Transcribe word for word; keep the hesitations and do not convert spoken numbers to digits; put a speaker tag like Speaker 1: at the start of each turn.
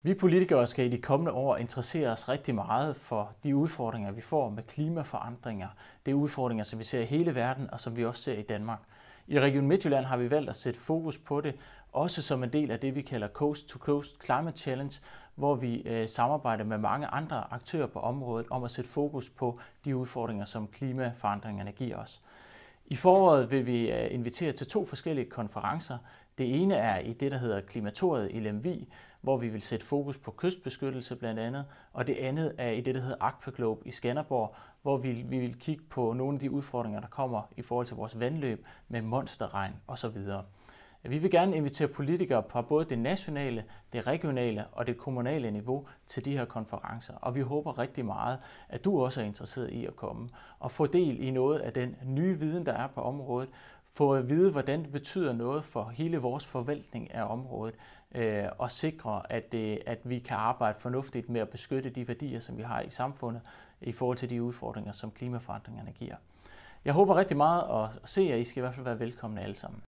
Speaker 1: Vi politikere skal i de kommende år interessere os rigtig meget for de udfordringer, vi får med klimaforandringer. Det er udfordringer, som vi ser i hele verden, og som vi også ser i Danmark. I Region Midtjylland har vi valgt at sætte fokus på det, også som en del af det, vi kalder Coast to Coast Climate Challenge, hvor vi øh, samarbejder med mange andre aktører på området om at sætte fokus på de udfordringer, som klimaforandringerne giver os. I foråret vil vi øh, invitere til to forskellige konferencer. Det ene er i det, der hedder Klimatoriet i Lemvig, hvor vi vil sætte fokus på kystbeskyttelse blandt andet, og det andet er i det, der hedder Aquaglobe i Skanderborg, hvor vi, vi vil kigge på nogle af de udfordringer, der kommer i forhold til vores vandløb med monsterregn osv. Vi vil gerne invitere politikere på både det nationale, det regionale og det kommunale niveau til de her konferencer, og vi håber rigtig meget, at du også er interesseret i at komme og få del i noget af den nye viden, der er på området, få at vide, hvordan det betyder noget for hele vores forvaltning af området, øh, og sikre, at, øh, at vi kan arbejde fornuftigt med at beskytte de værdier, som vi har i samfundet, i forhold til de udfordringer, som klimaforandringerne giver. Jeg håber rigtig meget at se jer. I skal i hvert fald være velkomne alle sammen.